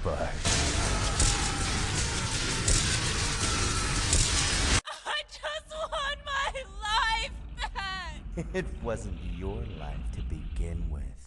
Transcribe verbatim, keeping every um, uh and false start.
but I just want my life back! it wasn't your life to begin with.